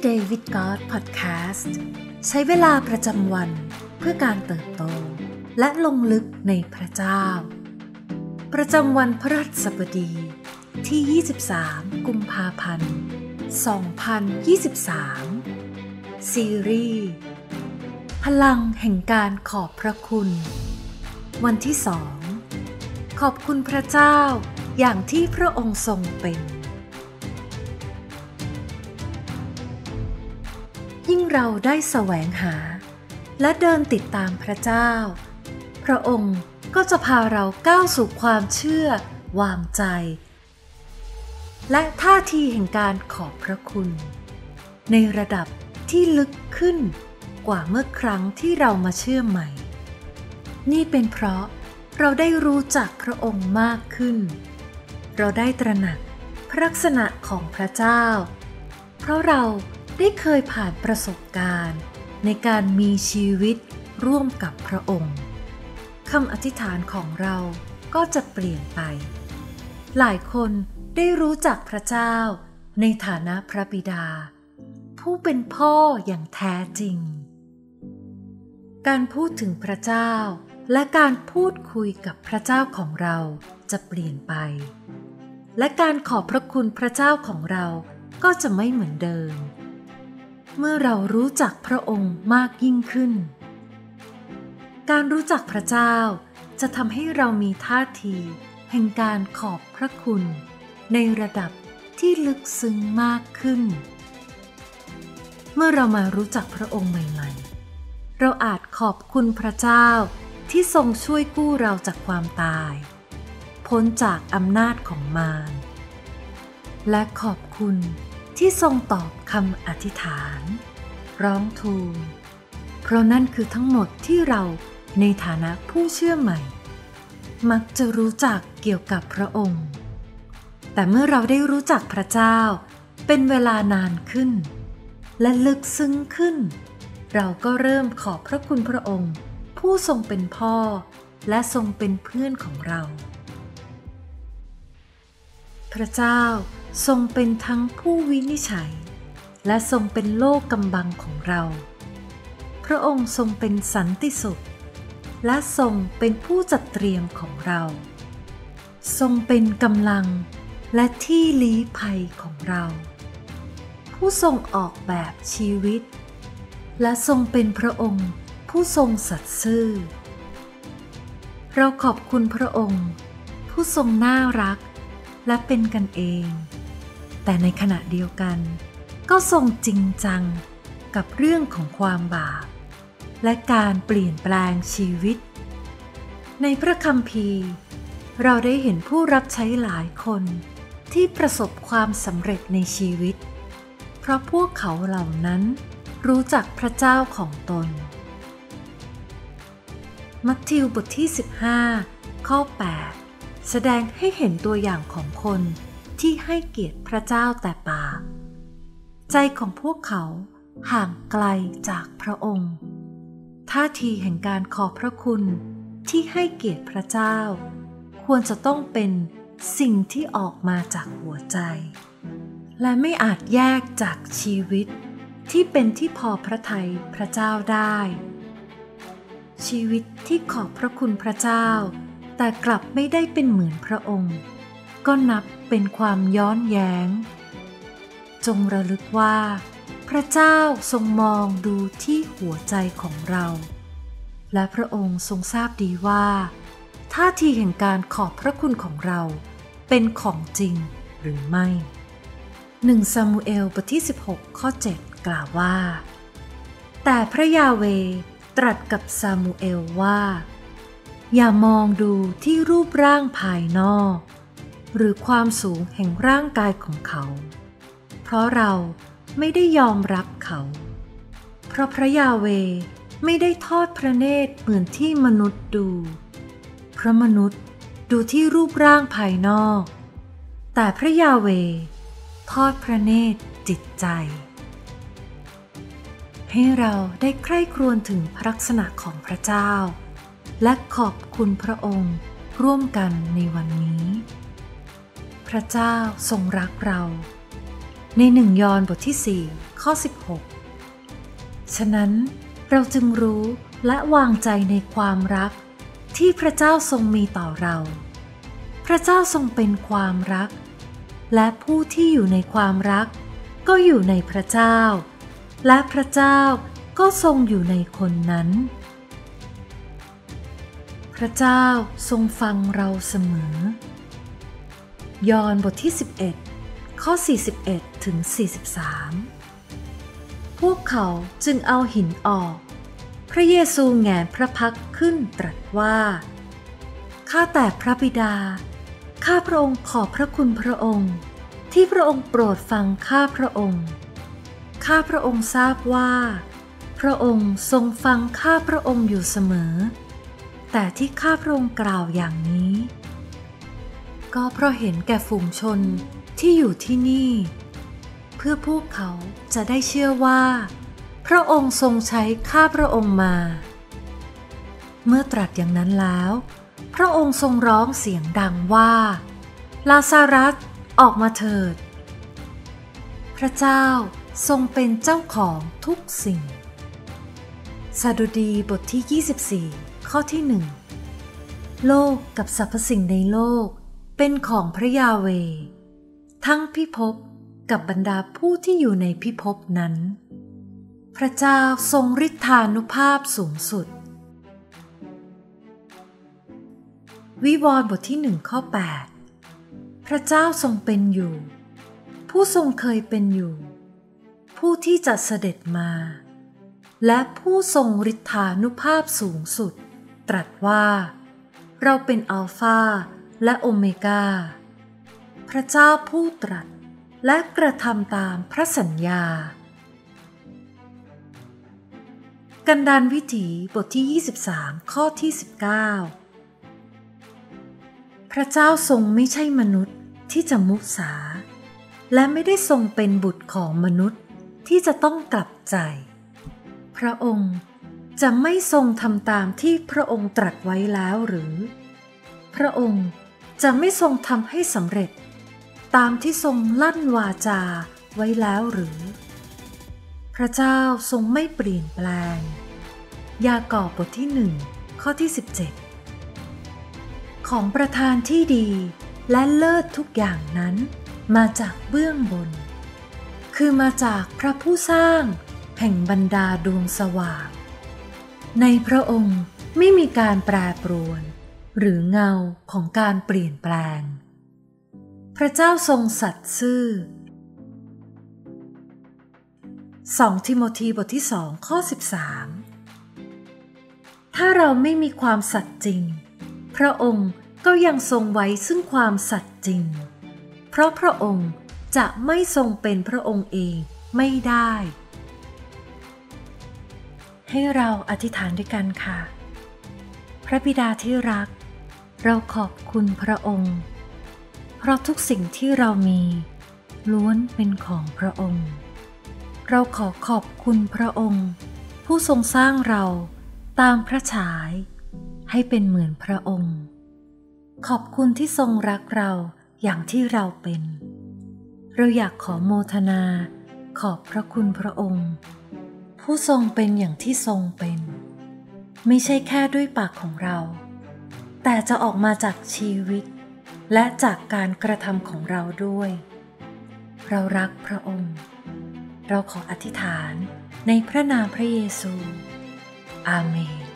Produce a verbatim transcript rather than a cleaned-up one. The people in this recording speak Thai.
Day with God Podcast ใช้เวลาประจำวันเพื่อการเติบโตและลงลึกในพระเจ้าประจำวันพฤหัสบดีที่ยี่สิบสามกุมภาพันธ์สองพันยี่สิบสามซีรีส์พลังแห่งการขอบพระคุณวันที่สองขอบคุณพระเจ้าอย่างที่พระองค์ทรงเป็นยิ่งเราได้แสวงหาและเดินติดตามพระเจ้าพระองค์ก็จะพาเราก้าวสู่ความเชื่อวางใจและท่าทีแห่งการขอบพระคุณในระดับที่ลึกขึ้นกว่าเมื่อครั้งที่เรามาเชื่อใหม่นี่เป็นเพราะเราได้รู้จักพระองค์มากขึ้นเราได้ตระหนักพระลักษณะของพระเจ้าเพราะเราได้เคยผ่านประสบการณ์ในการมีชีวิตร่วมกับพระองค์คำอธิษฐานของเราก็จะเปลี่ยนไปหลายคนได้รู้จักพระเจ้าในฐานะพระบิดาผู้เป็นพ่ออย่างแท้จริงการพูดถึงพระเจ้าและการพูดคุยกับพระเจ้าของเราจะเปลี่ยนไปและการขอบพระคุณพระเจ้าของเราก็จะไม่เหมือนเดิมเมื่อเรารู้จักพระองค์มากยิ่งขึ้นการรู้จักพระเจ้าจะทำให้เรามีท่าทีแห่งการขอบพระคุณในระดับที่ลึกซึ้งมากขึ้นเมื่อเรามารู้จักพระองค์ใหม่ๆเราอาจขอบคุณพระเจ้าที่ทรงช่วยกู้เราจากความตายพ้นจากอำนาจของมารและขอบคุณที่ทรงตอบคำอธิษฐานร้องทูลเพราะนั่นคือทั้งหมดที่เราในฐานะผู้เชื่อใหม่มักจะรู้จักเกี่ยวกับพระองค์แต่เมื่อเราได้รู้จักพระเจ้าเป็นเวลานานขึ้นและลึกซึ้งขึ้นเราก็เริ่มขอบพระคุณพระองค์ผู้ทรงเป็นพ่อและทรงเป็นเพื่อนของเราพระเจ้าทรงเป็นทั้งผู้วินิจฉัยและทรงเป็นโลกกำบังของเราพระองค์ทรงเป็นสันติสุขและทรงเป็นผู้จัดเตรียมของเราทรงเป็นกำลังและที่ลี้ภัยของเราผู้ทรงออกแบบชีวิตและทรงเป็นพระองค์ผู้ทรงสัตย์ซื่อเราขอบคุณพระองค์ผู้ทรงน่ารักและเป็นกันเองแต่ในขณะเดียวกันก็ทรงจริงจังกับเรื่องของความบาปและการเปลี่ยนแปลงชีวิตในพระคัมภีร์เราได้เห็นผู้รับใช้หลายคนที่ประสบความสำเร็จในชีวิตเพราะพวกเขาเหล่านั้นรู้จักพระเจ้าของตนมัทธิวบทที่สิบห้าข้อแปดแสดงให้เห็นตัวอย่างของคนที่ให้เกียรติพระเจ้าแต่ปากใจของพวกเขาห่างไกลจากพระองค์ท่าทีแห่งการขอบพระคุณที่ให้เกียรติพระเจ้าควรจะต้องเป็นสิ่งที่ออกมาจากหัวใจและไม่อาจแยกจากชีวิตที่เป็นที่พอพระทัยพระเจ้าได้ชีวิตที่ขอบพระคุณพระเจ้าแต่กลับไม่ได้เป็นเหมือนพระองค์ก็นับเป็นความย้อนแย้งจงระลึกว่าพระเจ้าทรงมองดูที่หัวใจของเราและพระองค์ทรงทราบดีว่าท่าทีแห่งการขอบพระคุณของเราเป็นของจริงหรือไม่หนึ่งซามูเอลบทที่สิบหกข้อเจ็ดกล่าวว่าแต่พระยาเวห์ตรัสกับซามูเอลว่าอย่ามองดูที่รูปร่างภายนอกหรือความสูงแห่งร่างกายของเขาเพราะเราไม่ได้ยอมรับเขาเพราะพระยาเวห์ไม่ได้ทอดพระเนตรเหมือนที่มนุษย์ดูเพราะมนุษย์ดูที่รูปร่างภายนอกแต่พระยาเวห์ทอดพระเนตรจิตใจให้เราได้ใคร่ครวญถึงพระลักษณะของพระเจ้าและขอบคุณพระองค์ร่วมกันในวันนี้พระเจ้าทรงรักเราในหนึ่งยอห์นบทที่สี่ข้อสิบหกฉะนั้นเราจึงรู้และวางใจในความรักที่พระเจ้าทรงมีต่อเราพระเจ้าทรงเป็นความรักและผู้ที่อยู่ในความรักก็อยู่ในพระเจ้าและพระเจ้าก็ทรงอยู่ในคนนั้นพระเจ้าทรงฟังเราเสมอยอห์นบทที่สิบเอ็ดข้อสี่สิบเอ็ดถึงสี่สิบสามพวกเขาจึงเอาหินออกพระเยซูแหงนพระพักตร์ขึ้นตรัสว่าข้าแต่พระบิดาข้าพระองค์ขอบพระคุณพระองค์ที่พระองค์โปรดฟังข้าพระองค์ข้าพระองค์ทราบว่าพระองค์ทรงฟังข้าพระองค์อยู่เสมอแต่ที่ข้าพระองค์กล่าวอย่างนี้ก็เพราะเห็นแก่ฝูงชนที่อยู่ที่นี่เพื่อพวกเขาจะได้เชื่อว่าพระองค์ทรงใช้ข้าพระองค์มาเมื่อตรัสอย่างนั้นแล้วพระองค์ทรงร้องเสียงดังว่าลาซารัสออกมาเถิดพระเจ้าทรงเป็นเจ้าของทุกสิ่งสดุดีบทที่ยี่สิบสี่ข้อที่หนึ่งโลกกับสรรพสิ่งในโลกเป็นของพระยาเวห์ทั้งพิภพกับบรรดาผู้ที่อยู่ในพิภพนั้นพระเจ้าทรงฤทธานุภาพสูงสุดวิวรณ์บทที่หนึ่งข้อแปดพระเจ้าทรงเป็นอยู่ผู้ทรงเคยเป็นอยู่ผู้ที่จะเสด็จมาและผู้ทรงฤทธานุภาพสูงสุดตรัสว่าเราเป็นอัลฟาและโอเมก้าพระเจ้าผู้ตรัสและกระทำตามพระสัญญากันดารวิถีบทที่ยี่สิบสามข้อที่สิบเก้าพระเจ้าทรงไม่ใช่มนุษย์ที่จะมุสาและไม่ได้ทรงเป็นบุตรของมนุษย์ที่จะต้องกลับใจพระองค์จะไม่ทรงทำตามที่พระองค์ตรัสไว้แล้วหรือพระองค์จะไม่ทรงทำให้สำเร็จตามที่ทรงลั่นวาจาไว้แล้วหรือพระเจ้าทรงไม่เปลี่ยนแปลงยากอบบทที่หนึ่งข้อที่สิบเจ็ดของประทานที่ดีและเลิศทุกอย่างนั้นมาจากเบื้องบนคือมาจากพระผู้สร้างแห่งบรรดาดวงสว่างในพระองค์ไม่มีการแปรปรวนหรือเงาของการเปลี่ยนแปลงพระเจ้าทรงสัตย์ซื่อสองทิโมธีบทที่สองข้อสิบสามถ้าเราไม่มีความสัตย์จริงพระองค์ก็ยังทรงไว้ซึ่งความสัตย์จริงเพราะพระองค์จะไม่ทรงเป็นพระองค์เองไม่ได้ให้เราอธิษฐานด้วยกันค่ะพระบิดาที่รักเราขอบคุณพระองค์เพราะทุกสิ่งที่เรามีล้วนเป็นของพระองค์เราขอขอบคุณพระองค์ผู้ทรงสร้างเราตามพระฉายให้เป็นเหมือนพระองค์ขอบคุณที่ทรงรักเราอย่างที่เราเป็นเราอยากขอโมทนาขอบพระคุณพระองค์ผู้ทรงเป็นอย่างที่ทรงเป็นไม่ใช่แค่ด้วยปากของเราแต่จะออกมาจากชีวิตและจากการกระทำของเราด้วยเรารักพระองค์เราขออธิษฐานในพระนามพระเยซูอาเมน